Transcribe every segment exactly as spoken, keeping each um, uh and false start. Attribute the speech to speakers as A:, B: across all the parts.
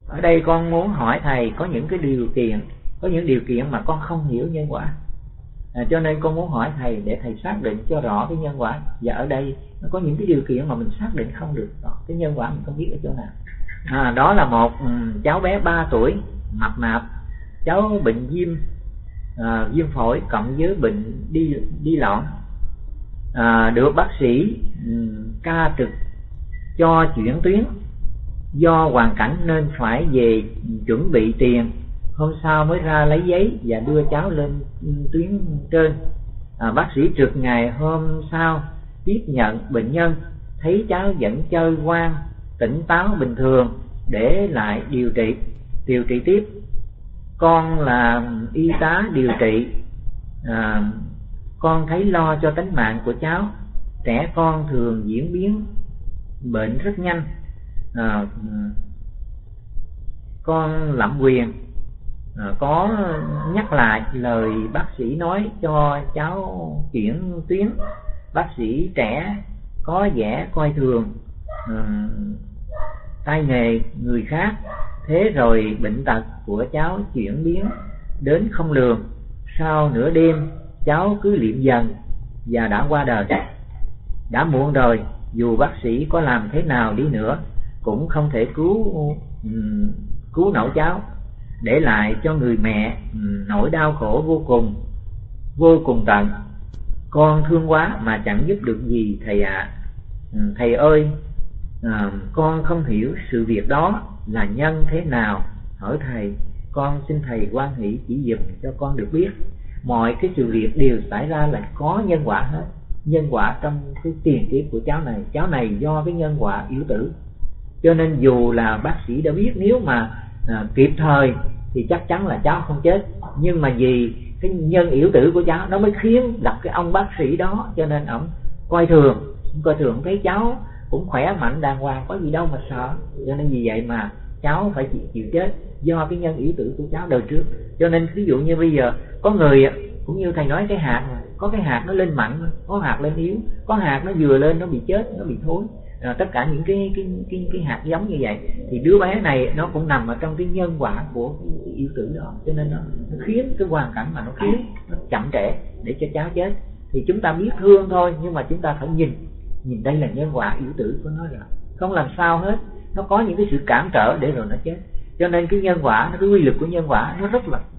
A: Ở đây con muốn hỏi thầy có những cái điều kiện, có những điều kiện mà con không hiểu nhân quả, à, cho nên con muốn hỏi thầy để thầy xác định cho rõ cái nhân quả. Và ở đây nó có những cái điều kiện mà mình xác định không được rõ cái nhân quả, mình không biết ở chỗ nào. À, đó là một um, cháu bé ba tuổi mập mạp, cháu bệnh viêm à, viêm phổi cộng với bệnh đi đi loạn, à, được bác sĩ um, ca trực cho chuyển tuyến. Do hoàn cảnh nên phải về chuẩn bị tiền, hôm sau mới ra lấy giấy và đưa cháu lên tuyến trên. À, bác sĩ trực ngày hôm sau tiếp nhận bệnh nhân, thấy cháu vẫn chơi ngoan, tỉnh táo bình thường, để lại điều trị điều trị tiếp. Con là y tá điều trị, à, con thấy lo cho tính mạng của cháu. Trẻ con thường diễn biến bệnh rất nhanh. À, con lạm quyền à, có nhắc lại lời bác sĩ nói cho cháu chuyển tuyến. Bác sĩ trẻ có vẻ coi thường à, tay nghề người khác, thế rồi bệnh tật của cháu chuyển biến đến không lường. Sau nửa đêm cháu cứ liệm dần và đã qua đời. Đã muộn rồi, dù bác sĩ có làm thế nào đi nữa cũng không thể cứu um, cứu nổi cháu, để lại cho người mẹ um, nỗi đau khổ vô cùng vô cùng tận. Con thương quá mà chẳng giúp được gì thầy ạ. À. Um, thầy ơi, à, con không hiểu sự việc đó là nhân thế nào, hỏi thầy. Con xin thầy hoan hỷ chỉ dùm cho con được biết. Mọi cái sự việc đều xảy ra là có nhân quả hết. Nhân quả trong cái tiền kiếp của cháu này, cháu này do cái nhân quả yếu tử, cho nên dù là bác sĩ đã biết nếu mà à, kịp thời thì chắc chắn là cháu không chết, nhưng mà vì cái nhân yếu tử của cháu nó mới khiến gặp cái ông bác sĩ đó, cho nên ông coi thường coi thường thấy cháu cũng khỏe mạnh đàng hoàng, có gì đâu mà sợ. Cho nên vì vậy mà cháu phải chịu, chịu chết do cái nhân yếu tử của cháu đời trước. Cho nên ví dụ như bây giờ có người cũng như thầy nói cái hạt, có cái hạt nó lên mạnh, có hạt lên yếu, có hạt nó vừa lên nó bị chết, nó bị thối. À, tất cả những cái cái cái cái hạt giống như vậy thì đứa bé này nó cũng nằm ở trong cái nhân quả của cái, cái yếu tử đó, cho nên nó, nó khiến cái hoàn cảnh mà nó khiến nó chậm trễ để cho cháu chết. Thì chúng ta biết thương thôi, nhưng mà chúng ta phải nhìn nhìn đây là nhân quả yếu tử của nó rồi, không làm sao hết. Nó có những cái sự cản trở để rồi nó chết. Cho nên cái nhân quả, cái quy luật của nhân quả nó rất là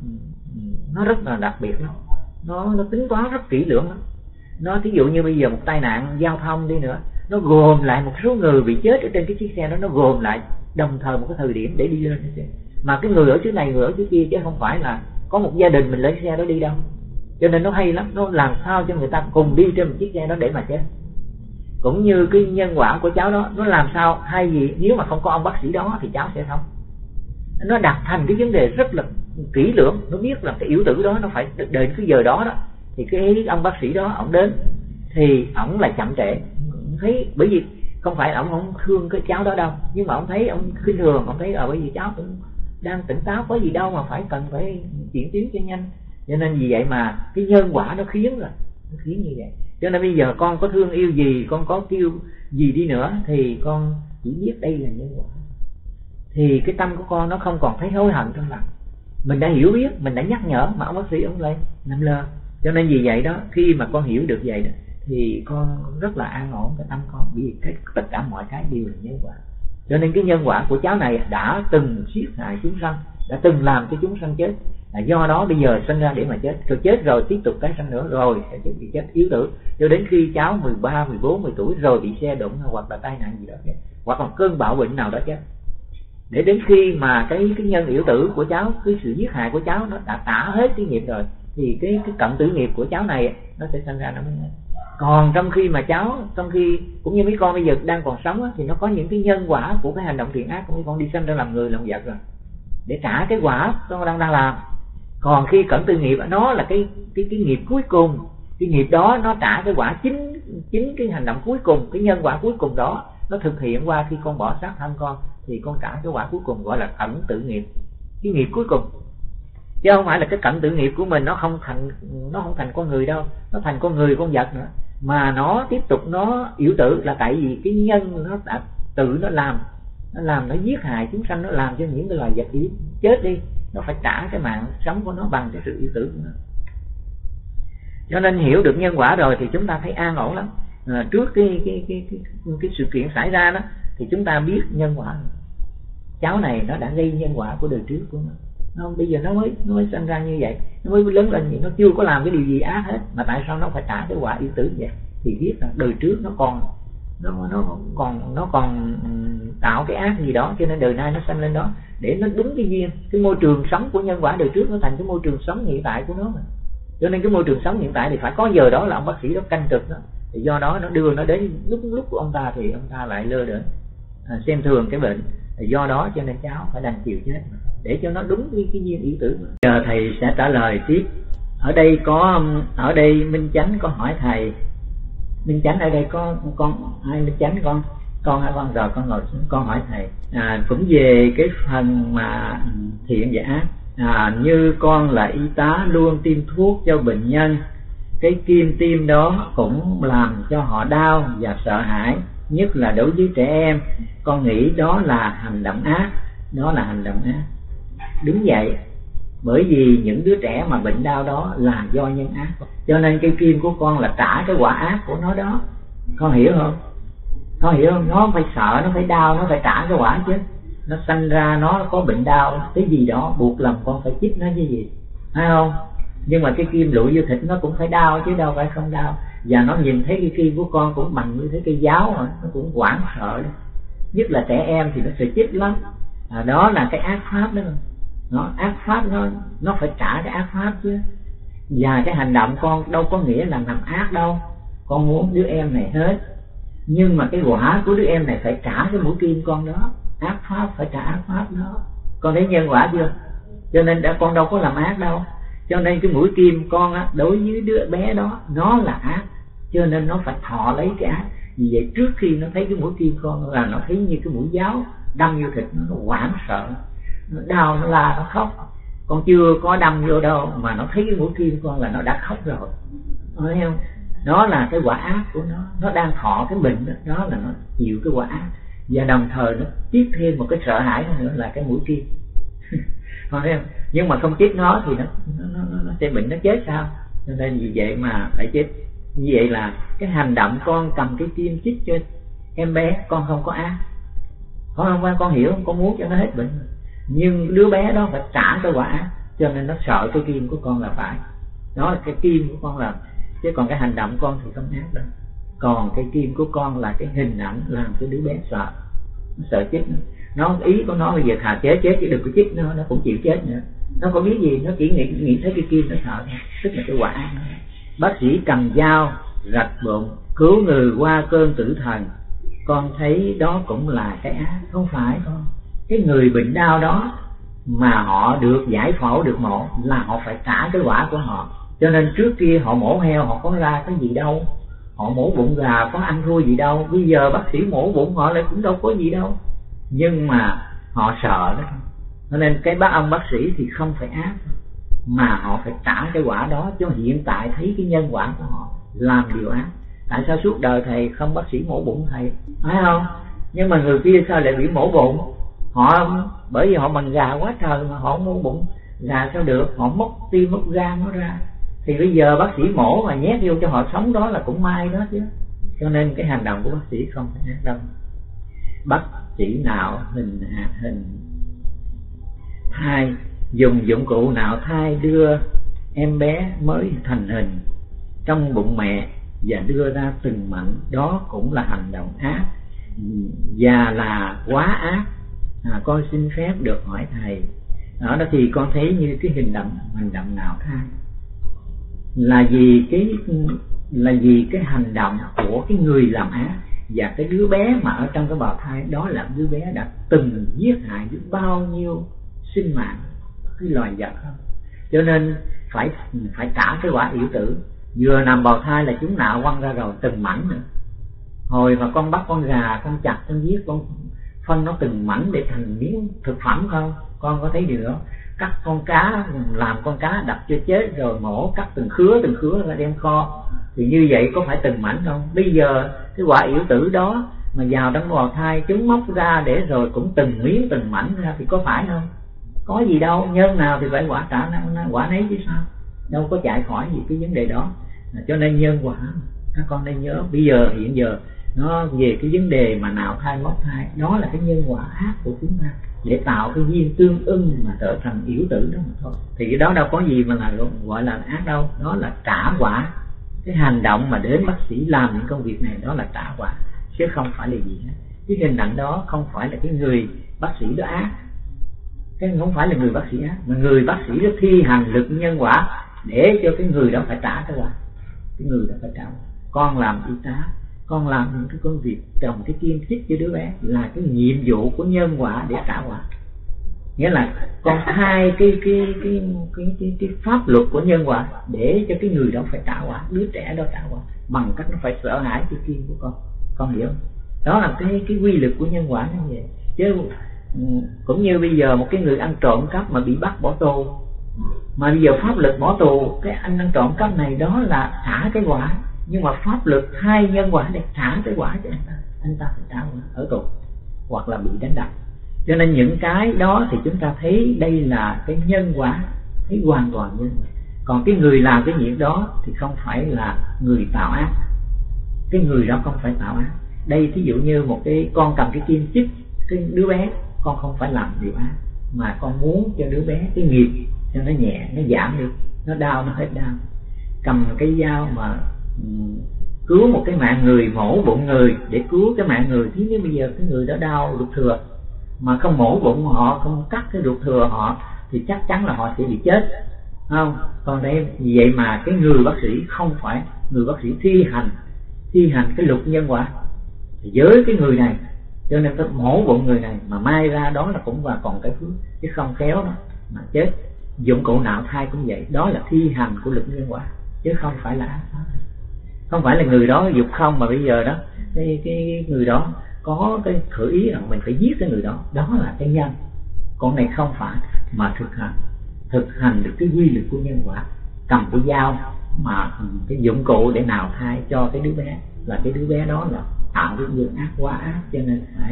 A: nó rất là đặc biệt lắm, nó nó tính toán rất kỹ lưỡng lắm. Nó thí dụ như bây giờ một tai nạn giao thông đi nữa, nó gồm lại một số người bị chết ở trên cái chiếc xe đó, nó gồm lại đồng thời một cái thời điểm để đi lên cái xe. Mà cái người ở chỗ này, người ở chỗ kia, chứ không phải là có một gia đình mình lấy xe đó đi đâu. Cho nên nó hay lắm, nó làm sao cho người ta cùng đi trên một chiếc xe đó để mà chết. Cũng như cái nhân quả của cháu đó, nó làm sao hay gì nếu mà không có ông bác sĩ đó thì cháu sẽ không. Nó đặt thành cái vấn đề rất là kỹ lưỡng, nó biết là cái yếu tử đó nó phải đến cái giờ đó đó thì cái ông bác sĩ đó ông đến thì ổng lại chậm trễ. Thấy bởi vì không phải ổng không thương cái cháu đó đâu, nhưng mà ông thấy ông khinh thường, ông thấy ở bởi vì cháu cũng đang tỉnh táo, có gì đâu mà phải cần phải chuyển tuyến cho nhanh. Cho nên vì vậy mà cái nhân quả nó khiến rồi, nó khiến như vậy. Cho nên bây giờ con có thương yêu gì, con có kêu gì đi nữa thì con chỉ biết đây là nhân quả, thì cái tâm của con nó không còn thấy hối hận trong lòng. Mình đã hiểu biết, mình đã nhắc nhở mà ông bác sĩ ông lại nằm lơ. Cho nên vì vậy đó, khi mà con hiểu được vậy đó thì con rất là an ổn cái tâm con, vì cái, tất cả mọi cái đều là nhân quả. Cho nên cái nhân quả của cháu này đã từng giết hại chúng sanh, đã từng làm cho chúng sanh chết, là do đó bây giờ sinh ra để mà chết, rồi chết rồi tiếp tục tái sanh nữa, rồi sẽ bị chết yếu tử, cho đến khi cháu mười ba, mười bốn, mười tuổi rồi bị xe đụng hoặc là tai nạn gì đó chết, hoặc là cơn bạo bệnh nào đó chết. Để đến khi mà cái cái nhân yếu tử của cháu, cái sự giết hại của cháu nó đã tả hết cái nghiệp rồi, thì cái cái cận tử nghiệp của cháu này nó sẽ sinh ra nó mới hết. Còn trong khi mà cháu, trong khi cũng như mấy con bây giờ đang còn sống á, thì nó có những cái nhân quả của cái hành động thiện ác của mấy con đi sinh ra làm người làm vật rồi, để trả cái quả nó đang đang làm. Còn khi cận tử nghiệp nó là cái cái cái nghiệp cuối cùng, cái nghiệp đó nó trả cái quả chính chính cái hành động cuối cùng, cái nhân quả cuối cùng đó nó thực hiện qua khi con bỏ xác thân con, thì con trả cái quả cuối cùng gọi là cận tử nghiệp, cái nghiệp cuối cùng. Chứ không phải là cái cận tử nghiệp của mình nó không thành nó không thành con người đâu, nó thành con người con vật nữa, mà nó tiếp tục nó yếu tử là tại vì cái nhân nó đã tự nó làm nó làm nó giết hại chúng sanh, nó làm cho những cái loài vật yếu chết đi, nó phải trả cái mạng sống của nó bằng cái sự yêu tử của nó. Cho nên hiểu được nhân quả rồi thì chúng ta thấy an ổn lắm. À, trước cái cái, cái cái cái sự kiện xảy ra đó thì chúng ta biết nhân quả, cháu này nó đã gây nhân quả của đời trước của nó. Nó bây giờ nó mới nó mới sinh ra như vậy, nó mới lớn lên gì, nó chưa có làm cái điều gì ác hết mà tại sao nó phải trả cái quả yêu tử vậy? Thì biết là đời trước nó còn nó nó còn nó còn tạo cái ác gì đó, cho nên đời nay nó sanh lên đó để nó đúng cái duyên, cái môi trường sống của nhân quả đời trước nó thành cái môi trường sống hiện tại của nó mà. Cho nên cái môi trường sống hiện tại thì phải có giờ đó là ông bác sĩ đó canh trực đó, thì do đó nó đưa nó đến lúc lúc của ông ta thì ông ta lại lơ đễnh, à, xem thường cái bệnh, thì do đó cho nên cháu phải đành chịu chết để cho nó đúng cái, cái duyên yêu tử. Giờ thầy sẽ trả lời tiếp. Ở đây có ở đây Minh Chánh có hỏi thầy. Minh Chánh ở đây có con hai Minh Chánh con con hai con rồi con ngồi xuống con hỏi thầy. À, cũng về cái phần mà thiện và ác. À, như con là y tá luôn tiêm thuốc cho bệnh nhân, cái kim tiêm đó cũng làm cho họ đau và sợ hãi, nhất là đối với trẻ em. Con nghĩ đó là hành động ác, đó là hành động ác. Đúng vậy, bởi vì những đứa trẻ mà bệnh đau đó là do nhân ác, cho nên cây kim của con là trả cái quả ác của nó đó. Con hiểu không? Con hiểu không? Nó phải sợ, nó phải đau, nó phải trả cái quả chứ. Nó sanh ra nó có bệnh đau cái gì đó, buộc lòng con phải chích nó chứ gì, phải không? Nhưng mà cái kim lụi vô thịt nó cũng phải đau chứ đâu phải không đau. Và nó nhìn thấy cái kim của con cũng bằng như thế cây giáo rồi, nó cũng hoảng sợ đấy. Nhất là trẻ em thì nó sẽ chích lắm. À, đó là cái ác pháp đó. Nó ác pháp, nó nó phải trả cái ác pháp chứ. Và cái hành động con đâu có nghĩa là làm ác đâu. Con muốn đứa em này hết, nhưng mà cái quả của đứa em này phải trả cái mũi kim con đó. Ác pháp phải trả ác pháp đó. Con thấy nhân quả chưa? Cho nên đã con đâu có làm ác đâu. Cho nên cái mũi kim con á, đối với đứa bé đó nó là ác, cho nên nó phải thọ lấy cái ác. Vì vậy trước khi nó thấy cái mũi kim con là nó thấy như cái mũi giáo đâm vô thịt nó, nó hoảng sợ, nó đau, nó la, nó khóc. Con chưa có đâm vô đâu mà nó thấy cái mũi kim con là nó đã khóc rồi. Thấy không? Đó là cái quả ác của nó. Nó đang thọ cái bệnh đó, đó là nó chịu cái quả ác. Và đồng thời nó tiếp thêm một cái sợ hãi nữa là cái mũi kim. Thấy không? Nhưng mà không chích nó thì nó nó, nó, nó sẽ bệnh, nó chết sao? Cho nên vì vậy mà phải chích. Như vậy là cái hành động con cầm cái kim chích cho em bé, con không có ác. Con không, con hiểu không? Con muốn cho nó hết bệnh. Nhưng đứa bé đó phải trả cái quả ác, cho nên nó sợ cái kim của con là phải. Đó là cái kim của con làm. Chứ còn cái hành động con thì không ác đâu. Còn cái kim của con là cái hình ảnh làm cho đứa bé sợ. Nó sợ chết nữa. Nó ý của nó bây giờ thà chết chết chứ đừng có chết nó, nó cũng chịu chết nữa. Nó có biết gì, nó chỉ nghĩ, nghĩ thấy cái kim nó sợ thôi. Tức là cái quả ác. Bác sĩ cầm dao rạch bụng cứu người qua cơn tử thần, con thấy đó cũng là cái ác. Không phải con. Cái người bệnh đau đó mà họ được giải phẫu, được mổ là họ phải trả cái quả của họ. Cho nên trước kia họ mổ heo họ có ra cái gì đâu, họ mổ bụng gà có ăn thua gì đâu. Bây giờ bác sĩ mổ bụng họ lại cũng đâu có gì đâu, nhưng mà họ sợ đó. Cho nên cái bác ông bác sĩ thì không phải ác, mà họ phải trả cái quả đó. Chứ hiện tại thấy cái nhân quả của họ làm điều ác. Tại sao suốt đời thầy không bác sĩ mổ bụng thầy, phải không? Nhưng mà người kia sao lại bị mổ bụng? Họ bởi vì họ bằng gà quá trời mà họ mổ bụng gà sao được? Họ móc tim móc gan nó ra. Thì bây giờ bác sĩ mổ mà nhét vô cho họ sống đó là cũng may đó chứ. Cho nên cái hành động của bác sĩ không phải ác đâu. Bác sĩ nào hình hình thai, dùng dụng cụ nào thai đưa em bé mới thành hình trong bụng mẹ và đưa ra từng mảnh, đó cũng là hành động ác và là quá ác. À, con xin phép được hỏi thầy, đó, đó thì con thấy như cái hành động hành động nào thai là vì cái là vì cái hành động của cái người làm ác, và cái đứa bé mà ở trong cái bào thai đó là đứa bé đã từng giết hại biết bao nhiêu sinh mạng cái loài vật không. Cho nên phải phải trả cái quả yểu tử. Vừa nằm bào thai là chúng nạo quăng ra rồi từng mảnh nữa. Hồi mà con bắt con gà, con chặt, con giết, con phân nó từng mảnh để thành miếng thực phẩm không? Con có thấy điều đó? Cắt con cá, làm con cá đập cho chết rồi mổ, cắt từng khứa từng khứa ra đem kho. Thì như vậy có phải từng mảnh không? Bây giờ cái quả yểu tử đó mà vào trong bào thai chúng móc ra để rồi cũng từng miếng từng mảnh ra thì có phải không? Có gì đâu, nhân nào thì phải quả trả quả nấy chứ sao, đâu có chạy khỏi gì cái vấn đề đó. Cho nên nhân quả các con nên nhớ, bây giờ hiện giờ nó về cái vấn đề mà nạo thai móc thai, đó là cái nhân quả ác của chúng ta để tạo cái duyên tương ưng mà trở thành yểu tử đó mà thôi. Thì cái đó đâu có gì mà là gọi là ác đâu, đó là trả quả. Cái hành động mà đến bác sĩ làm những công việc này đó là trả quả, chứ không phải là gì hết. Cái hình ảnh đó không phải là cái người bác sĩ đó ác, cái không phải là người bác sĩ ác, mà người bác sĩ đó thi hành lực nhân quả để cho cái người đó phải trả cái quả, cái người đó phải trả. Con làm y tá, con làm những cái công việc trồng cái kim chích cho đứa bé là cái nhiệm vụ của nhân quả để trả quả. Nghĩa là con thay cái cái cái cái cái, cái pháp luật của nhân quả để cho cái người đó phải trả quả, đứa trẻ đó trả quả bằng cách nó phải sợ hãi cái kim của con. Con hiểu không? Đó là cái cái quy luật của nhân quả như vậy. Chứ cũng như bây giờ một cái người ăn trộm cắp mà bị bắt bỏ tù, mà bây giờ pháp luật bỏ tù cái anh ăn trộm cắp này, đó là trả cái quả, nhưng mà pháp luật thay nhân quả để trả cái quả cho anh ta, anh ta phải trả quả ở tù hoặc là bị đánh đập. Cho nên những cái đó thì chúng ta thấy đây là cái nhân quả, thấy hoàn toàn nhân quả. Còn cái người làm cái việc đó thì không phải là người tạo ác, cái người đó không phải tạo ác. Đây thí dụ như một cái con cầm cái kim chích cái đứa bé, con không phải làm điều ác, mà con muốn cho đứa bé cái nghiệp cho nó nhẹ, nó giảm đi, nó đau nó hết đau. Cầm cái dao mà um, cứu một cái mạng người, mổ bụng người để cứu cái mạng người, thì nếu bây giờ cái người đó đau ruột thừa mà không mổ bụng họ, không cắt cái ruột thừa họ thì chắc chắn là họ sẽ bị chết, không? Còn đây vì vậy mà cái người bác sĩ không phải người bác sĩ thi hành thi hành cái luật nhân quả với cái người này, cho nên cái mổ bụng người này mà mai ra đó là cũng và còn cái phước, chứ không khéo đó mà chết. Dụng cụ nạo thai cũng vậy, đó là thi hành của luật nhân quả chứ không phải là ác pháp. Không phải là người đó dục không mà bây giờ đó cái, cái người đó có cái khởi ý rằng mình phải giết cái người đó, đó là cái nhân. Còn này không phải, mà thực hành thực hành được cái quy luật của nhân quả. Cầm cái dao mà cái dụng cụ để nạo thai cho cái đứa bé, là cái đứa bé đó là tạo cái nhân ác quá ác, cho nên phải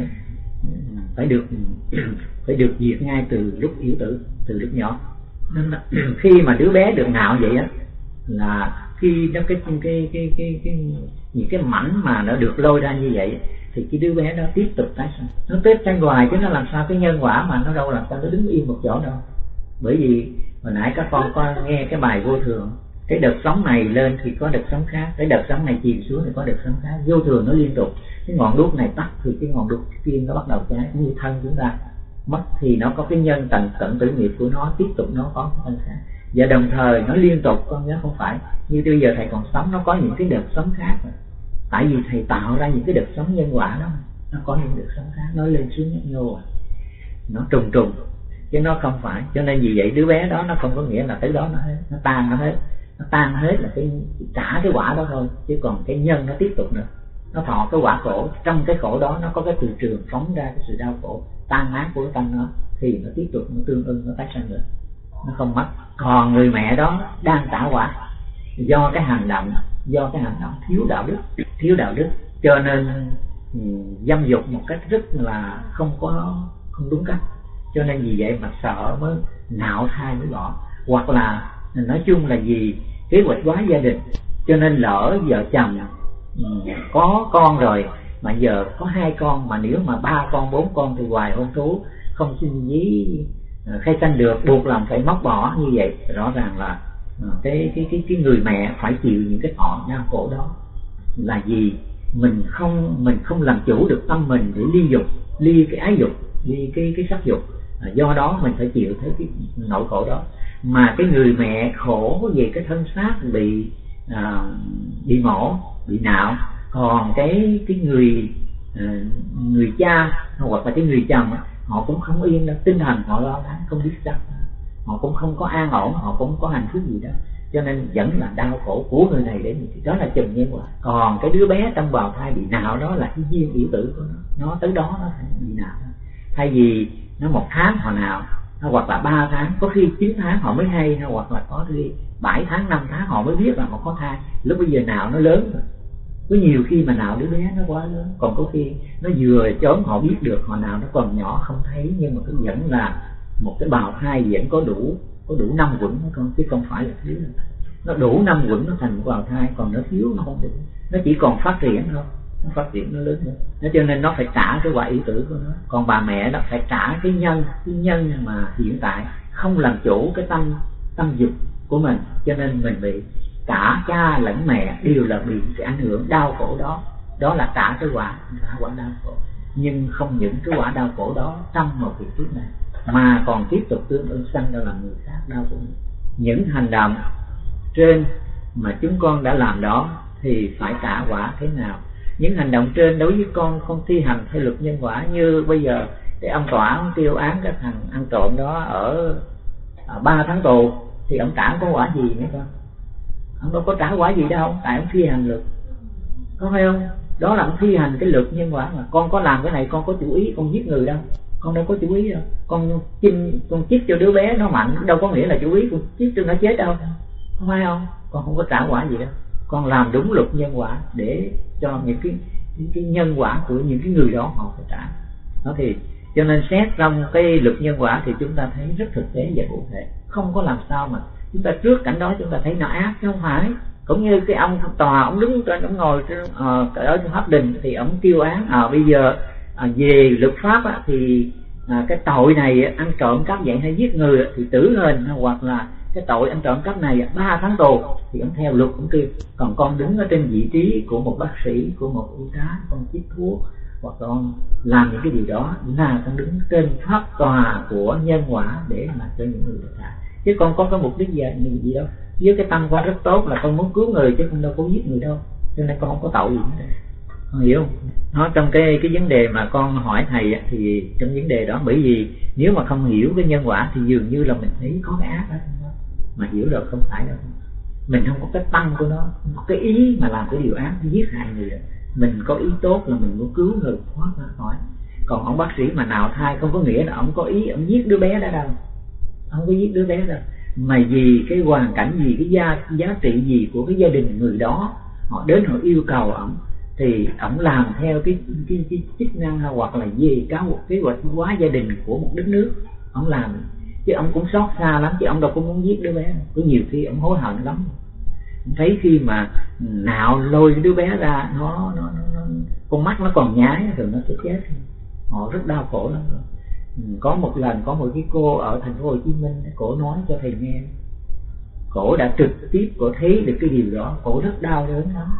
A: phải được phải được diệt ngay từ lúc yếu tử, từ lúc nhỏ. Nên là khi mà đứa bé được nạo vậy á, là khi nó cái cái cái cái cái, cái những cái mảnh mà nó được lôi ra như vậy thì cái đứa bé đó tiếp tục tái sinh, nó tiếp tranh hoài chứ nó làm sao cái nhân quả mà nó đâu làm sao nó đứng yên một chỗ đâu. Bởi vì hồi nãy các con có nghe cái bài vô thường, cái đợt sóng này lên thì có đợt sóng khác, cái đợt sóng này chìm xuống thì có đợt sóng khác, vô thường nó liên tục. Cái ngọn đuốc này tắt thì cái ngọn đuốc kia nó bắt đầu cháy, như thân chúng ta mất thì nó có cái nhân tận tận tử nghiệp của nó, tiếp tục nó có cái thân khác, và đồng thời nó liên tục. Con nhớ không phải như bây giờ thầy còn sống, nó có những cái đợt sống khác rồi. Tại vì thầy tạo ra những cái đợt sống nhân quả đó, nó có những đợt sống khác, nó lên xuống nhấp nhô, nó trùng trùng chứ nó không phải. Cho nên vì vậy đứa bé đó nó không có nghĩa là tới đó nó hết, nó tan nó hết, nó tan hết là cái trả cái quả đó thôi, chứ còn cái nhân nó tiếp tục nữa, nó thọ cái quả khổ. Trong cái khổ đó nó có cái từ trường phóng ra cái sự đau khổ tan nát của cái tâm nó, thì nó tiếp tục nó tương ưng, nó tái sanh nữa, nó không mất. Còn người mẹ đó đang trả quả do cái hành động do cái hành động thiếu đạo đức thiếu đạo đức cho nên dâm dục một cách rất là không có không đúng cách. Cho nên vì vậy mà sợ mới nạo thai mới bỏ, hoặc là nói chung là vì kế hoạch hóa gia đình, cho nên lỡ vợ chồng có con rồi mà giờ có hai con, mà nếu mà ba con bốn con thì hoài hôn thú không xin giấy khai sanh được, buộc lòng phải móc bỏ như vậy. Rõ ràng là cái cái cái cái người mẹ phải chịu những cái thọ đau khổ đó là gì? Mình không mình không làm chủ được tâm mình để ly dục, ly cái ái dục, ly cái cái sắc dục, à, do đó mình phải chịu thấy cái nỗi khổ đó. Mà cái người mẹ khổ về cái thân xác bị à, bị mổ, bị nạo. Còn cái cái người à, người cha hoặc là cái người chồng, họ cũng không yên đâu, tinh thần họ lo lắng không biết sao, họ cũng không có an ổn, họ cũng không có hạnh phúc gì đó, cho nên vẫn là đau khổ của người này đến thì đó là chùm nhân quả. Còn cái đứa bé trong bào thai bị nạo đó là cái duyên yểu tử của nó, nó tới đó nó phải bị nạo. Thay vì nó một tháng họ nào, hoặc là ba tháng, có khi chín tháng họ mới hay, hoặc là có khi bảy tháng năm tháng họ mới biết là họ có thai, lúc bây giờ nào nó lớn rồi, Có nhiều khi mà nào đứa bé nó quá lớn, còn có khi nó vừa chớm họ biết được, họ nào nó còn nhỏ không thấy, nhưng mà cũng vẫn là một cái bào thai vẫn có đủ có đủ năm quẩn nó con, chứ không phải là thiếu. Nó đủ năm quẩn nó thành một bào thai, còn nó thiếu nó không được, nó chỉ còn phát triển thôi, nó phát triển nó lớn nữa. Nó cho nên nó phải trả cái quả ý tử của nó. Còn bà mẹ đó phải trả cái nhân cái nhân mà hiện tại không làm chủ cái tâm tâm dục của mình, cho nên mình bị cả cha lẫn mẹ đều là bị cái ảnh hưởng đau khổ đó. Đó là trả cái quả trả quả đau khổ. Nhưng không những cái quả đau khổ đó trong một việc trước này, mà còn tiếp tục tương ứng sanh ra làm người khác đau khổ. Những hành động trên mà chúng con đã làm đó thì phải trả quả thế nào? Những hành động trên đối với con không thi hành theo luật nhân quả. Như bây giờ cái ông tòa ông kêu án cái thằng ăn trộm đó ở ba tháng tù, thì ông trả có quả gì nữa con? Ông đâu có trả quả gì đâu, tại ông thi hành luật, có phải không? Đó là ông thi hành cái luật nhân quả mà. Con có làm cái này con có chủ ý con giết người đâu, con đâu có chủ ý đâu. Con chinh con chích cho đứa bé nó mạnh đâu có nghĩa là chủ ý con chích cho nó chết đâu, không phải không? Con không có trả quả gì đâu, con làm đúng luật nhân quả để cho những cái những cái nhân quả của những cái người đó họ phải trả. Đó thì cho nên xét trong cái luật nhân quả thì chúng ta thấy rất thực tế và cụ thể, không có làm sao mà chúng ta trước cảnh đó chúng ta thấy nó ác, chứ không phải. Cũng như cái ông tòa ông đứng trên ông ngồi trên uh, ở trong pháp đình thì ông kêu án à, bây giờ à, về luật pháp á, thì à, cái tội này ăn trộm cắp vậy hay giết người thì tử hình, hoặc là cái tội ăn trộm cắp này ba tháng tù, thì ông theo luật cũng kêu. Còn con đứng ở trên vị trí của một bác sĩ, của một y tá, con chích thuốc hoặc con làm những cái điều đó là con đứng trên pháp tòa của nhân quả để mà cho những người được trả. Chứ con có cái mục đích gì, gì đâu. Với cái tâm con rất tốt là con muốn cứu người, chứ con đâu có giết người đâu, cho nên con không có tội gì nữa. Con hiểu không? Nó trong cái cái vấn đề mà con hỏi thầy thì trong vấn đề đó, bởi vì nếu mà không hiểu cái nhân quả thì dường như là mình thấy có cái ác đó, mà hiểu rồi không phải đâu. Mình không có cái tâm của nó, có cái ý mà làm cái điều ác giết hại người. Mình có ý tốt là mình muốn cứu người thoát ra khỏi. Còn ông bác sĩ mà nào thai không có nghĩa là ông có ý ông giết đứa bé đó đâu, ông có giết đứa bé đâu, mà vì cái hoàn cảnh gì, cái giá giá trị gì của cái gia đình người đó, họ đến họ yêu cầu ông thì ông làm theo cái cái, cái chức năng hoặc là gì cáo một kế hoạch hóa gia đình của một đất nước, ông làm. Chứ ông cũng xót xa lắm, chứ ông đâu có muốn giết đứa bé. Có nhiều khi ông hối hận lắm, thấy khi mà nạo lôi đứa bé ra, nó, nó, nó, nó con mắt nó còn nhái rồi nó sẽ chết, họ rất đau khổ lắm rồi. Có một lần có một cái cô ở thành phố Hồ Chí Minh, cổ nói cho thầy nghe, cổ đã trực tiếp cổ thấy được cái điều đó, cổ rất đau đớn lắm.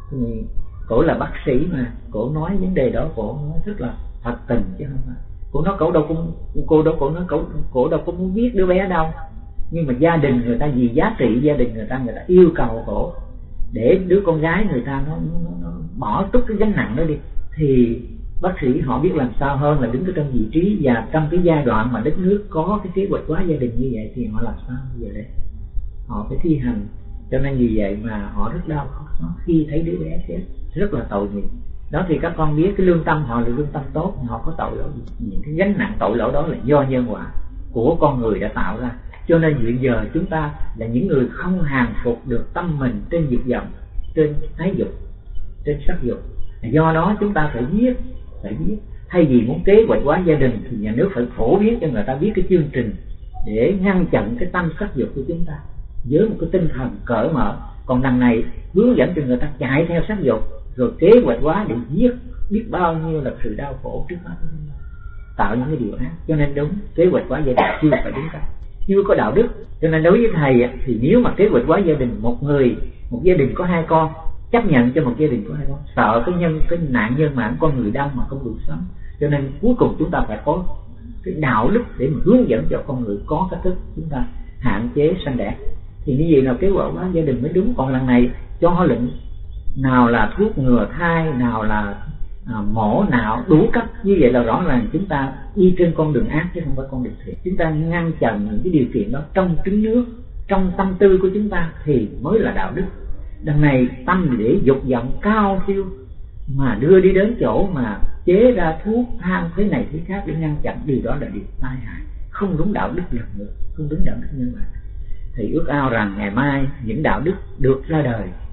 A: Cổ là bác sĩ mà, cổ nói vấn đề đó cổ nói rất là thật tình chứ không phải. Cổ nói cổ đâu cũng cô đâu cổ nói cổ cổ đâu có muốn giết đứa bé đâu, nhưng mà gia đình người ta vì giá trị gia đình người ta người ta yêu cầu cổ để đứa con gái người ta nó, nó, nó bỏ trút cái gánh nặng đó đi, thì bác sĩ họ biết làm sao hơn là đứng ở trong vị trí và trong cái giai đoạn mà đất nước có cái kế hoạch hóa gia đình như vậy thì họ làm sao bây giờ đấy, họ phải thi hành. Cho nên vì vậy mà họ rất đau khổ khi thấy đứa bé chết, rất là tội nghiệp. Đó thì các con biết cái lương tâm họ là lương tâm tốt, họ có tội lỗi gì. Những cái gánh nặng tội lỗi đó là do nhân quả của con người đã tạo ra. Cho nên hiện giờ chúng ta là những người không hàng phục được tâm mình trên dục vọng, trên ái dục, trên sắc dục. Do đó chúng ta phải viết, phải viết. Thay vì muốn kế hoạch hóa gia đình thì nhà nước phải phổ biến cho người ta biết cái chương trình để ngăn chặn cái tâm sắc dục của chúng ta với một cái tinh thần cởi mở. Còn đằng này hướng dẫn cho người ta chạy theo sắc dục, rồi kế hoạch hóa để giết biết bao nhiêu là sự đau khổ trước mắt, tạo những cái điều ác. Cho nên đúng, kế hoạch hóa gia đình chưa phải đúng cách, chưa có đạo đức. Cho nên đối với thầy thì nếu mà kế hoạch hóa gia đình, một người một gia đình có hai con, chấp nhận cho một gia đình có hai con, sợ cái nhân cái nạn nhân mạng con người đông mà không đủ sống. Cho nên cuối cùng chúng ta phải có cái đạo đức để mà hướng dẫn cho con người có cách thức chúng ta hạn chế sanh đẻ, thì như vậy là kế hoạch hóa gia đình mới đúng. Còn lần này cho lệnh nào là thuốc ngừa thai, nào là à, mổ não đủ cách, như vậy là rõ ràng chúng ta đi trên con đường ác chứ không phải con đường thiện. Chúng ta ngăn chặn những cái điều kiện đó trong trứng nước, trong tâm tư của chúng ta thì mới là đạo đức. Đằng này tâm để dục vọng cao siêu mà đưa đi đến chỗ mà chế ra thuốc tham thế này thế khác để ngăn chặn, điều đó là điều tai hại, không đúng đạo đức lần nữa, không đúng đạo đức nhân bản. Thì ước ao rằng ngày mai những đạo đức được ra đời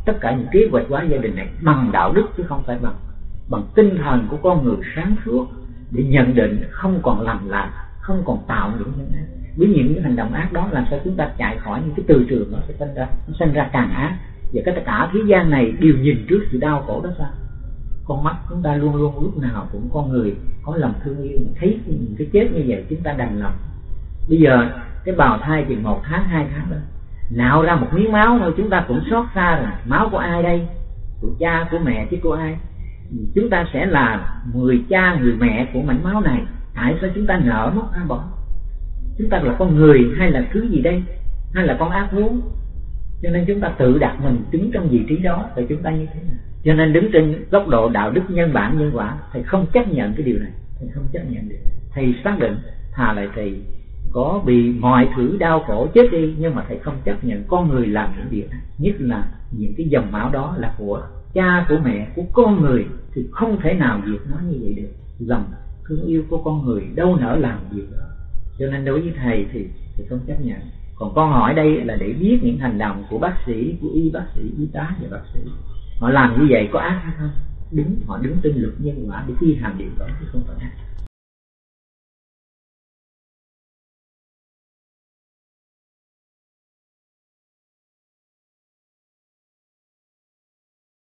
A: tất cả những kế hoạch hóa gia đình này bằng đạo đức, chứ không phải bằng bằng tinh thần của con người sáng suốt để nhận định không còn làm lại, không còn tạo những nhân ác. Với những cái hành động ác đó, làm sao chúng ta chạy khỏi những cái từ trường nó sẽ sinh ra, nó sinh ra càng ác. Và cái tất cả thế gian này đều nhìn trước sự đau khổ đó sao? Con mắt chúng ta luôn luôn lúc nào cũng con người có lòng thương yêu, thấy những cái chết như vậy chúng ta đành lòng. Bây giờ cái bào thai chừng một tháng hai tháng đó, nạo ra một miếng máu thôi chúng ta cũng xót xa rồi. Máu của ai đây? Của cha, của mẹ chứ của ai? Chúng ta sẽ là người cha người mẹ của mảnh máu này. Tại sao chúng ta nỡ mất ra bỏ? Chúng ta là con người hay là thứ gì đây? Hay là con ác thú? Cho nên chúng ta tự đặt mình đứng trong vị trí đó, thì chúng ta như thế nào? Cho nên đứng trên góc độ đạo đức nhân bản nhân quả, thầy không chấp nhận cái điều này. Thầy không chấp nhận được. Thầy xác định thà lại thầy có bị mọi thứ đau khổ chết đi, nhưng mà thầy không chấp nhận con người làm những điều này. Nhất là những cái dòng máu đó là của cha, của mẹ, của con người, thì không thể nào diệt nó như vậy được. Lòng thương yêu của con người đâu nỡ làm điều đó. Cho nên đối với thầy thì thầy không chấp nhận. Còn con hỏi đây là để biết những hành động của bác sĩ, của y bác sĩ, y tá và bác sĩ, họ làm như vậy có ác hay không? Đứng, họ đứng trên luật nhân quả để thi hành điều đó chứ không phải ác.